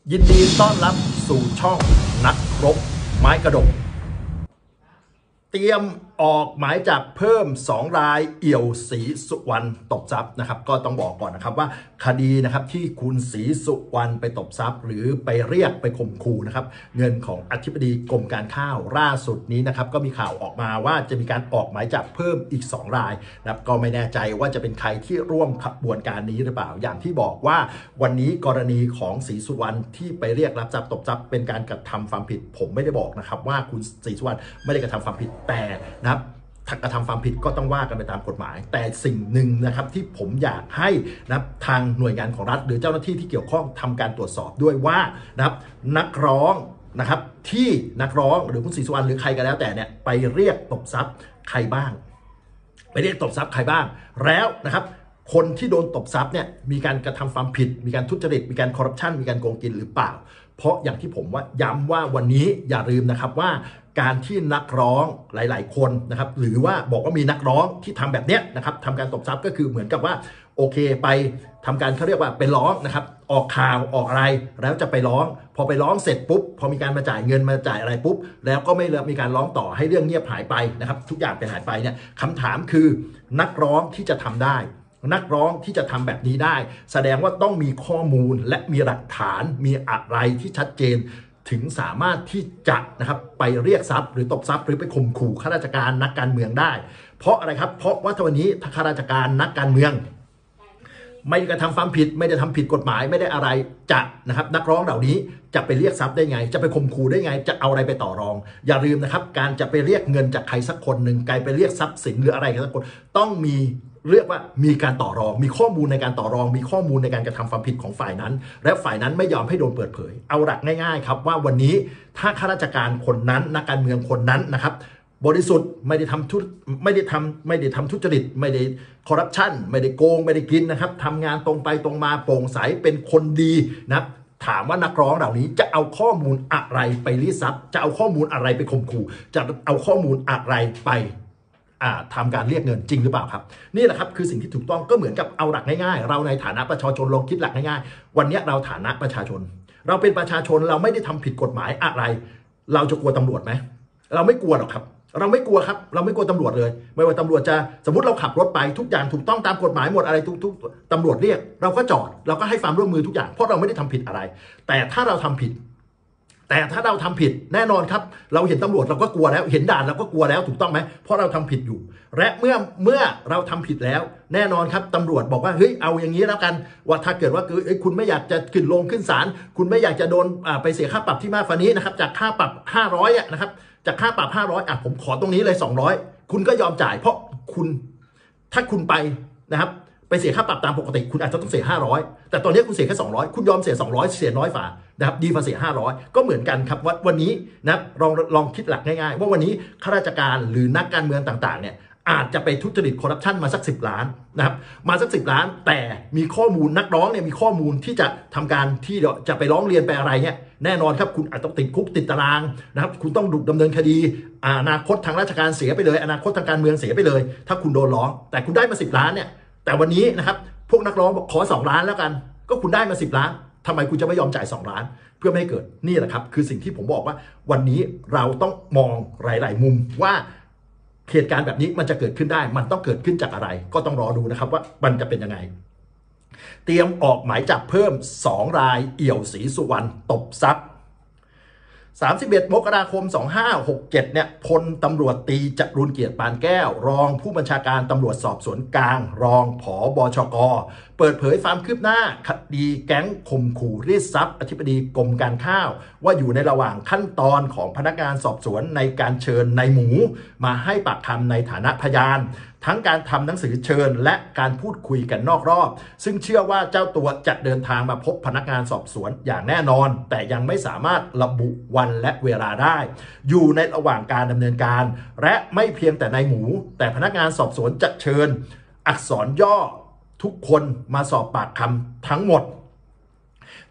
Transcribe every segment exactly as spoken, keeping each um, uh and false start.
ยินดีต้อนรับสู่ช่องนักรบไม้กระดกเตรียมออกหมายจับเพิ่มสองรายเอี่ยวศรีสุวรรณตบทรัพย์นะครับก็ต้องบอกก่อนนะครับว่าคดีนะครับที่คุณศรีสุวรรณไปตบทรัพย์หรือไปเรียกไปข่มขู่นะครับเงินของอธิบดีกรมการข้าวล่าสุดนี้นะครับก็มีข่าวออกมาว่าจะมีการออกหมายจับเพิ่มอีกสองรายนะครับก็ไม่แน่ใจว่าจะเป็นใครที่ร่วมขบวนการนี้หรือเปล่าอย่างที่บอกว่าวันนี้กรณีของศรีสุวรรณที่ไปเรียกรับทรัพย์ตบทรัพย์เป็นการกระทำความผิดผมไม่ได้บอกนะครับว่าคุณศรีสุวรรณไม่ได้กระทำความผิดแต่นะครับถ้ากระทำความผิดก็ต้องว่ากันไปตามกฎหมายแต่สิ่งหนึ่งนะครับที่ผมอยากให้นะครับทางหน่วยงานของรัฐหรือเจ้าหน้าที่ที่เกี่ยวข้องทำการตรวจสอบด้วยว่านะครับนักร้องนะครับที่นักร้องหรือคุณศรีสุวรรณหรือใครก็แล้วแต่เนี่ยไปเรียกตบทรัพย์ใครบ้างไปเรียกตบทรัพย์ใครบ้างแล้วนะครับคนที่โดนตบทรัพย์เนี่ยมีการกระทำความผิดมีการทุจริตมีการคอร์รัปชันมีการโกงกินหรือเปล่าเพราะอย่างที่ผมว่าย้ำว่าวันนี้อย่าลืมนะครับว่าการที่นักร้องหลายๆคนนะครับหรือว่าบอกว่ามีนักร้องที่ทำแบบเนี้ยนะครับทำการตบทรัพย์ก็คือเหมือนกับว่าโอเคไปทำการเขาเรียกว่าไปร้องนะครับออกข่าวออกอะไรแล้วจะไปร้องพอไปร้องเสร็จปุ๊บพอมีการมาจ่ายเงินมาจ่ายอะไรปุ๊บแล้วก็ไม่มีการร้องต่อให้เรื่องเงียบหายไปนะครับทุกอย่างเป็นหายไปเนี่ยคำถามคือนักร้องที่จะทำได้นักร้องที่จะทำแบบนี้ได้แสดงว่าต้องมีข้อมูลและมีหลักฐานมีอะไรที่ชัดเจนถึงสามารถที่จะนะครับไปเรียกทรัพย์หรือตบทรัพย์หรือไปข่มขู่ข้าราชการนักการเมืองได้เพราะอะไรครับเพราะว่าวันนี้ถ้าข้าราชการนักการเมืองไม่ได้กระทำความผิดไม่ได้ทำผิดกฎหมายไม่ได้อะไรจะนะครับนักร้องเหล่านี้จะไปเรียกทรัพย์ได้ไงจะไปข่มขู่ได้ไงจะเอาอะไรไปต่อรองอย่าลืมนะครับการจะไปเรียกเงินจากใครสักคนหนึ่งใครไปเรียกทรัพย์สินหรืออะไรสักคนต้องมีเรียกว่ามีการต่อรองมีข้อมูลในการต่อรองมีข้อมูลในการกระทำความผิดของฝ่ายนั้นและฝ่ายนั้นไม่ยอมให้โดนเปิดเผยเอาหลักง่ายๆครับว่าวันนี้ถ้าข้าราชการคนนั้นนักการเมืองคนนั้นนะครับบริสุทธิ์ไม่ได้ทำทุไม่ได้ทำไม่ได้ทำทุจริตไม่ได้คอร์รัปชันไม่ได้โกงไม่ได้กินนะครับทำงานตรงไปตรงมาโปร่งใสเป็นคนดีนะครับถามว่านักร้องเหล่านี้จะเอาข้อมูลอะไรไปรีดทรัพย์จะเอาข้อมูลอะไรไปข่มขู่จะเอาข้อมูลอะไรไปทำการเรียกเงินจริงหรือเปล่าครับนี่แหละครับคือสิ่งที่ถูกต้องก็เหมือนกับเอาหลักง่ายๆเราในฐานะประชาชนลองคิดหลักง่ายๆวันนี้เราฐานะประชาชนเราเป็นประชาชนเราไม่ได้ทำผิดกฎหมายอะไรเราจะกลัวตำรวจไหมเราไม่กลัวหรอกครับเราไม่กลัวครับเราไม่กลัวตำรวจเลยไม่ว่าตำรวจจะสมมติเราขับรถไปทุกอย่างถูกต้องตามกฎหมายหมดอะไรทุกๆตำรวจเรียกเราก็จอดเราก็ให้ความร่วมมือทุกอย่างเพราะเราไม่ได้ทำผิดอะไรแต่ถ้าเราทำผิดแต่ถ้าเราทำผิดแน่นอนครับเราเห็นตำรวจเราก็กลัวแล้วเห็นด่านเราก็กลัวแล้วถูกต้องไหมเพราะเราทำผิดอยู่และเมื่อเมื่อเราทำผิดแล้วแน่นอนครับตำรวจบอกว่าเฮ้ยเอาอย่างนี้แล้วกันว่าถ้าเกิดว่าคือคุณไม่อยากจะขึ้นลงขึ้นศาลคุณไม่อยากจะโดนไปเสียค่าปรับที่มากกว่านี้นะครับจากค่าปรับห้าร้อยอ่ะนะครับจากค่าปรับห้าร้อยอ่ะผมขอตรงนี้เลยสองร้อยคุณก็ยอมจ่ายเพราะคุณถ้าคุณไปนะครับไปเสียค่าปรับตามปกติคุณอาจจะต้องเสียห้าร้อยแต่ตอนนี้คุณเสียแค่สองร้อยคุณยอมเสียสองร้อยเสียน้อยฝ่านะครับดีกว่าเสียห้าร้อยก็เหมือนกันครับว่าวันนี้นะลองลองคิดหลักง่ายๆว่าวันนี้ข้าราชการหรือนักการเมืองต่างๆเนี่ยอาจจะไปทุจริตคอร์รัปชันมาสักสิบล้านนะครับมาสักสิบล้านแต่มีข้อมูลนักร้องเนี่ยมีข้อมูลที่จะทำการที่จะไปร้องเรียนไปอะไรเนี่ยแน่นอนครับคุณอาจต้องติดคุกติดตารางนะครับคุณต้องถูกดำเนินคดีอนาคตทางราชการเสียไปเลยอนาคตทางการเมืองเสียไปเลยถ้าคุณโดนร้องแต่คุณได้มาสิบล้านเนี่ยแต่วันนี้นะครับพวกนักร้องบอกขอสองล้านแล้วกันก็คุณได้มาสิบล้านทำไมคุณจะไม่ยอมจ่ายสองล้านเพื่อไม่ให้เกิดนี่แหละครับคือสิ่งที่ผมบอกว่าวันนี้เราต้องมองหลายๆมุมว่าเหตุการณ์แบบนี้มันจะเกิดขึ้นได้มันต้องเกิดขึ้นจากอะไรก็ต้องรอดูนะครับว่ามันจะเป็นยังไงเตรียมออกหมายจับเพิ่มสองรายเอี่ยวศรีสุวรรณตบทรัพย์สามสิบเอ็ดมกราคมสองพันห้าร้อยหกสิบเจ็ดเนี่ยพลตำรวจตรีจรุลเกียรติปานแก้วรองผู้บัญชาการตำรวจสอบสวนกลางรองผบชกเปิดเผยความคืบหน้าคดีแก๊งข่มขู่รีดทรัพย์อธิบดีกรมการข้าวว่าอยู่ในระหว่างขั้นตอนของพนักงานสอบสวนในการเชิญนายหมูมาให้ปากคำในฐานะพยานทั้งการทำหนังสือเชิญและการพูดคุยกันนอกรอบซึ่งเชื่อว่าเจ้าตัวจะเดินทางมาพบพนักงานสอบสวนอย่างแน่นอนแต่ยังไม่สามารถระบุวันและเวลาได้อยู่ในระหว่างการดำเนินการและไม่เพียงแต่นายหมูแต่พนักงานสอบสวนจะเชิญอักษรย่อทุกคนมาสอบปากคำทั้งหมด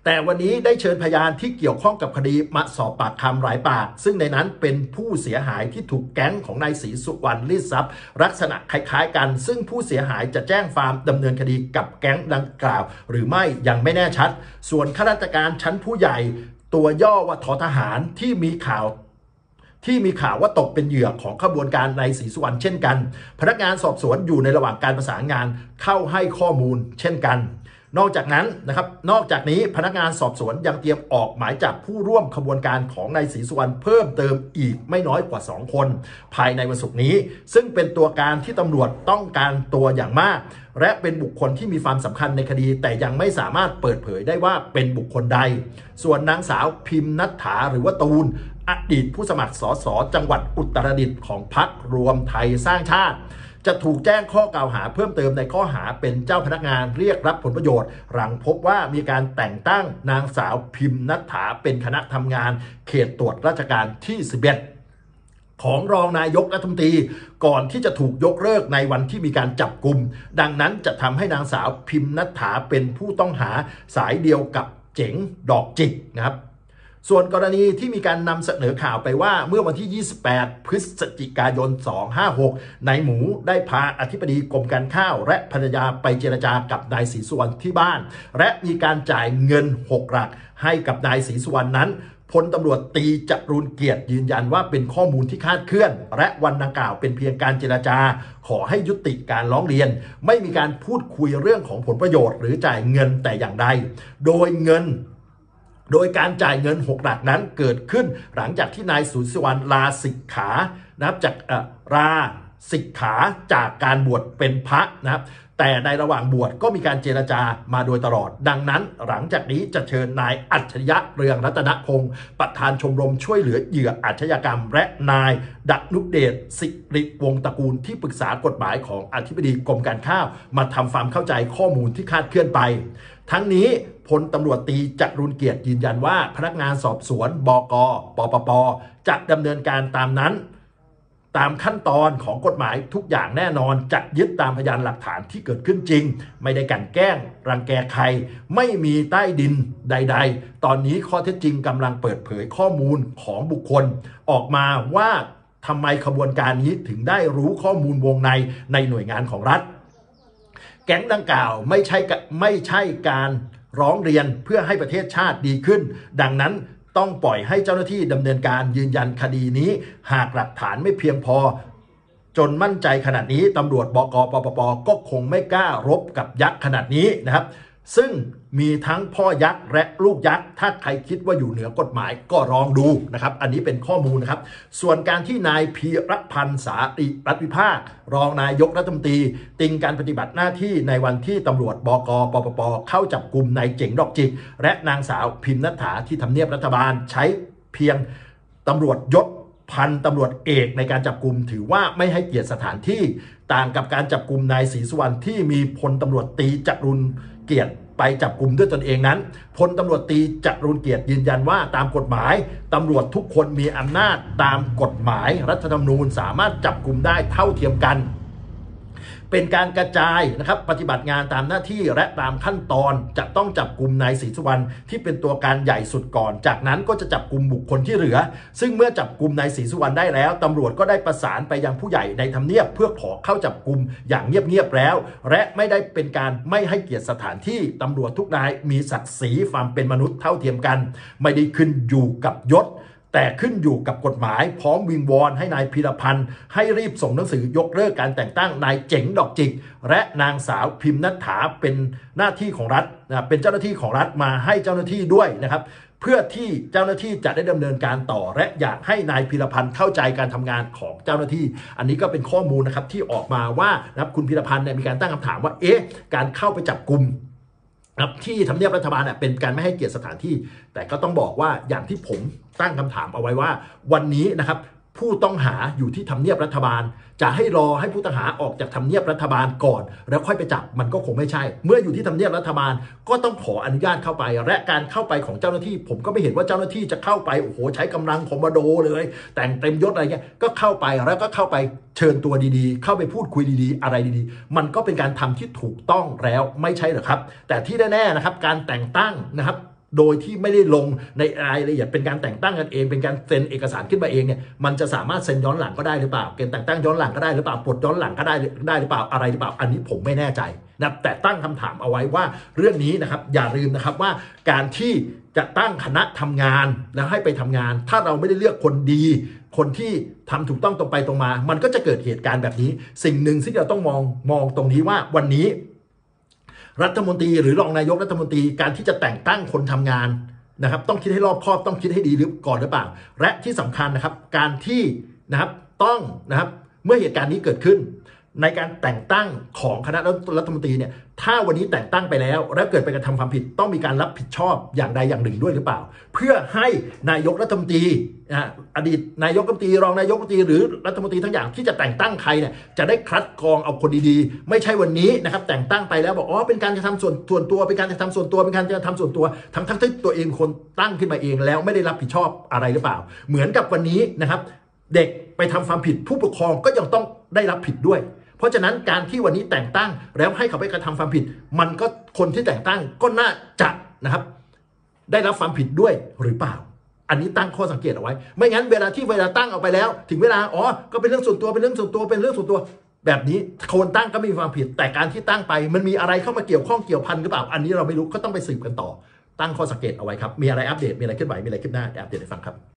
แต่วันนี้ได้เชิญพยานที่เกี่ยวข้องกับคดีมาสอบปากคำหลายปากซึ่งในนั้นเป็นผู้เสียหายที่ถูกแก๊งของนายศรีสุวรรณรีดทรัพย์ลักษณะคล้ายๆกันซึ่งผู้เสียหายจะแจ้งความดำเนินคดีกับแก๊งดังกล่าวหรือไม่ยังไม่แน่ชัดส่วนข้าราชการชั้นผู้ใหญ่ตัวย่อว่าททหารที่มีข่าวที่มีข่าวว่าตกเป็นเหยื่อของขบวนการนายศรีสุวรรณเช่นกันพนักงานสอบสวนอยู่ในระหว่างการประสานงานเข้าให้ข้อมูลเช่นกันนอกจากนั้นนะครับนอกจากนี้พนักงานสอบสวนยังเตรียมออกหมายจับผู้ร่วมขบวนการของนายศรีสุวรรณเพิ่มเติมอีกไม่น้อยกว่าสองคนภายในวันศุกร์นี้ซึ่งเป็นตัวการที่ตำรวจต้องการตัวอย่างมากและเป็นบุคคลที่มีความสำคัญในคดีแต่ยังไม่สามารถเปิดเผยได้ว่าเป็นบุคคลใดส่วนนางสาวพิมพ์ณัฐฐาหรือว่าตูนอดีตผู้สมัครสสจังหวัดอุตรดิตถ์ของพรรครวมไทยสร้างชาติจะถูกแจ้งข้อกล่าวหาเพิ่มเติมในข้อหาเป็นเจ้าพนักงานเรียกรับผลประโยชน์หลังพบว่ามีการแต่งตั้งนางสาวพิมพ์ณัฐฐาเป็นคณะทำงานเขตตรวจราชการที่สิบเอ็ดของรองนายกรัฐมนตรีก่อนที่จะถูกยกเลิกในวันที่มีการจับกุมดังนั้นจะทำให้นางสาวพิมพ์ณัฐฐาเป็นผู้ต้องหาสายเดียวกับเจ๋งดอกจิกนะครับส่วนกรณีที่มีการนำเสนอข่าวไปว่าเมื่อวันที่ยี่สิบแปดพฤศจิกายนสองพันห้าร้อยห้าสิบหกนายหมูได้พาอธิบดีกรมการข้าวและภรรยาไปเจรจากับนายศรีสุวรรณที่บ้านและมีการจ่ายเงินหกหลักให้กับนายศรีสุวรรณนั้นพลตำรวจตรีจรูนเกียรติยืนยันว่าเป็นข้อมูลที่คลาดเคลื่อนและวันดังกล่าวเป็นเพียงการเจรจาขอให้ยุติการร้องเรียนไม่มีการพูดคุยเรื่องของผลประโยชน์หรือจ่ายเงินแต่อย่างใดโดยเงินโดยการจ่ายเงินหกหลักนั้นเกิดขึ้นหลังจากที่นายศรีสุวรรณลาสิกขานะครับจากลาสิกขาจากการบวชเป็นพระนะครับแต่ในระหว่างบวชก็มีการเจรจามาโดยตลอดดังนั้นหลังจากนี้จะเชิญนายอัจฉริยะเรืองรัตนพงศ์ประธานชมรมช่วยเหลือเหยื่ออาชญากรรมและนายดนุเดชสิริวงศ์ตระกูลที่ปรึกษากฎหมายของอธิบดีกรมการข้าวมาทำความเข้าใจข้อมูลที่คลาดเคลื่อนไปทั้งนี้พลตำรวจตรีจรูนเกียรติยืนยันว่าพนักงานสอบสวนบก.ปปป.จะดำเนินการตามนั้นตามขั้นตอนของกฎหมายทุกอย่างแน่นอนจะยึดตามพยานหลักฐานที่เกิดขึ้นจริงไม่ได้กลั่นแกล้งรังแกใครไม่มีใต้ดินใดๆตอนนี้ข้อเท็จจริงกำลังเปิดเผยข้อมูลของบุคคลออกมาว่าทำไมขบวนการนี้ถึงได้รู้ข้อมูลวงในในหน่วยงานของรัฐแก๊งดังกล่าวไม่ใช่ไม่ใช่การร้องเรียนเพื่อให้ประเทศชาติดีขึ้นดังนั้นต้องปล่อยให้เจ้าหน้าที่ดำเนินการยืนยันคดีนี้หากหลักฐานไม่เพียงพอจนมั่นใจขนาดนี้ตำรวจบก.ปปป.ก็คงไม่กล้ารบกับยักษ์ขนาดนี้นะครับซึ่งมีทั้งพ่อยักษ์และลูกยักษ์ถ้าใครคิดว่าอยู่เหนือกฎหมายก็ลองดูนะครับอันนี้เป็นข้อมูลนะครับส่วนการที่นายพีรพันธ์สาริรัตน์วิภาครองนายกรัฐมนตรีติงการปฏิบัติหน้าที่ในวันที่ตำรวจบก.ปปป.เข้าจับกลุ่มนายเจ๋งดอกจิกและนางสาวพิมพ์ณัฐฐาที่ทำเนียบรัฐบาลใช้เพียงตำรวจยศพันตำรวจเอกในการจับกลุ่มถือว่าไม่ให้เกียรติสถานที่ต่างกับการจับกลุ่มนายศรีสุวรรณที่มีพลตำรวจตรีจรูนเกียรติไปจับกลุ่มด้วยตนเองนั้นพลตำรวจตรีจรูนเกียรติยืนยันว่าตามกฎหมายตำรวจทุกคนมีอำนาจตามกฎหมายรัฐธรรมนูญสามารถจับกลุ่มได้เท่าเทียมกันเป็นการกระจายนะครับปฏิบัติงานตามหน้าที่และตามขั้นตอนจะต้องจับกลุ่มนายศรีสุวรรณที่เป็นตัวการใหญ่สุดก่อนจากนั้นก็จะจับกลุ่มบุคคลที่เหลือซึ่งเมื่อจับกลุ่มนายศรีสุวรรณได้แล้วตำรวจก็ได้ประสานไปยังผู้ใหญ่ในทำเนียบเพื่อขอเข้าจับกลุ่มอย่างเงียบๆแล้วและไม่ได้เป็นการไม่ให้เกียรติสถานที่ตำรวจทุกนายมีศักดิ์ศรีความเป็นมนุษย์เท่าเทียมกันไม่ได้ขึ้นอยู่กับยศแต่ขึ้นอยู่กับกฎหมายพร้อมวิงวอนให้นายพีรพันธ์ให้รีบส่งหนังสือยกเลิกการแต่งตั้งนายเจ๋งดอกจิกและนางสาวพิมพ์ณัฐฐาเป็นหน้าที่ของรัฐนะเป็นเจ้าหน้าที่ของรัฐมาให้เจ้าหน้าที่ด้วยนะครับเพื่อที่เจ้าหน้าที่จะได้ดำเนินการต่อและอยากให้นายพีรพันธ์เข้าใจการทำงานของเจ้าหน้าที่อันนี้ก็เป็นข้อมูลนะครับที่ออกมาว่านะครับคุณพีรพันธ์เนี่ยมีการตั้งคำถามว่าเอ๊ะการเข้าไปจับกุมที่ทำเนียบรัฐบาลเป็นการไม่ให้เกียรติสถานที่แต่ก็ต้องบอกว่าอย่างที่ผมตั้งคำถามเอาไว้ว่าวันนี้นะครับผู้ต้องหาอยู่ที่ทำเนียบรัฐบาลจะให้รอให้ผู้ต้องหาออกจากทำเนียบรัฐบาลก่อนแล้วค่อยไปจับมันก็คงไม่ใช่เมื่ออยู่ที่ทำเนียบรัฐบาลก็ต้องขออนุญาตเข้าไปและการเข้าไปของเจ้าหน้าที่ผมก็ไม่เห็นว่าเจ้าหน้าที่จะเข้าไปโอ้โหใช้กำลังคอมมานโดเลยแต่งเต็มยศอะไรเงี้ยก็เข้าไปแล้วก็เข้าไปเชิญตัวดีๆเข้าไปพูดคุยดีๆอะไรดีๆมันก็เป็นการทำที่ถูกต้องแล้วไม่ใช่หรอครับแต่ที่แน่ๆนะครับการแต่งตั้งนะครับโดยที่ไม่ได้ลงในรายละเอียดเป็นการแต่งตั้งกันเองเป็นการเซ็นเอกสารขึ้นมาเองเนี่ยมันจะสามารถเซ็นย้อนหลังก็ได้หรือเปล่าเกณฑ์แต่งตั้งย้อนหลังก็ได้หรือเปล่าปลดย้อนหลังก็ได้ได้หรือเปล่าอะไรหรือเปล่าอันนี้ผมไม่แน่ใจนะแต่ตั้งคำถามเอาไว้ว่าเรื่องนี้นะครับอย่าลืมนะครับว่าการที่จะตั้งคณะทำงานแล้วให้ไปทำงานถ้าเราไม่ได้เลือกคนดีคนที่ทำถูกต้องตรงไปตรงมามันก็จะเกิดเหตุการณ์แบบนี้สิ่งหนึ่งที่เราต้องมองมองตรงนี้ว่าวันนี้รัฐมนตรีหรือรองนายกรัฐมนตรีการที่จะแต่งตั้งคนทำงานนะครับต้องคิดให้รอบคอบต้องคิดให้ดีหรือก่อนหรือเปล่าและที่สำคัญนะครับการที่นะครับต้องนะครับเมื่อเหตุการณ์นี้เกิดขึ้นในการแต่งตั้งของคณะรัฐมนตรีเนี่ยถ้าวันนี้แต่งตั้งไปแล้วแล้วเกิดไปกระทำความผิดต้องมีการรับผิดชอบอย่างใดอย่างหนึ่งด้วยหรือเปล่าเพื่อให้นายกรัฐมนตรีอดีตนายกรัฐมนตรีรองนายกรัฐมนตรีหรือรัฐมนตรีทั้งอย่างที่จะแต่งตั้งใครเนี่ยจะได้คัดกรองเอาคนดีๆไม่ใช่วันนี้นะครับแต่งตั้งไปแล้วบอกอ๋อเป็นการกระทำส่วนส่วนตัวเป็นการกระทำส่วนตัวเป็นการกระทำส่วนตัวทั้งทั้งที่ตัวเองคนตั้งขึ้นมาเองแล้วไม่ได้รับผิดชอบอะไรหรือเปล่าเหมือนกับวันนี้นะครับเด็กไปทำความผิดผู้ปกครองก็ยังต้องได้รับผิดด้วยเพราะฉะนั้นการที่วันนี้แต่งตั้งแล้วให้เขาไปกระทำความผิดมันก็คนที่แต่งตั้งก็น่าจะนะครับได้รับความผิดด้วยหรือเปล่าอันนี้ตั้งข้อสังเกตเอาไว้ไม่งั้นเวลาที่เวลาตั้งเอาไปแล้วถึงเวลาอ๋อก็เป็นเรื่องส่วนตัวเป็นเรื่องส่วนตัวเป็นเรื่องส่วนตัวแบบนี้คนตั้งก็ไม่มีความผิดแต่การที่ตั้งไปมันมีอะไรเข้ามาเกี่ยวข้องเกี่ยวพันหรือเปล่าอันนี้เราไม่รู้ก็ต้องไปสืบกันต่อตั้งข้อสังเกตเอาไว้ครับมีอะไรอัปเดตมีอะไรเคลื่อนไหวมีอะไรคืบหน้าอัปเดตให้ฟังครับ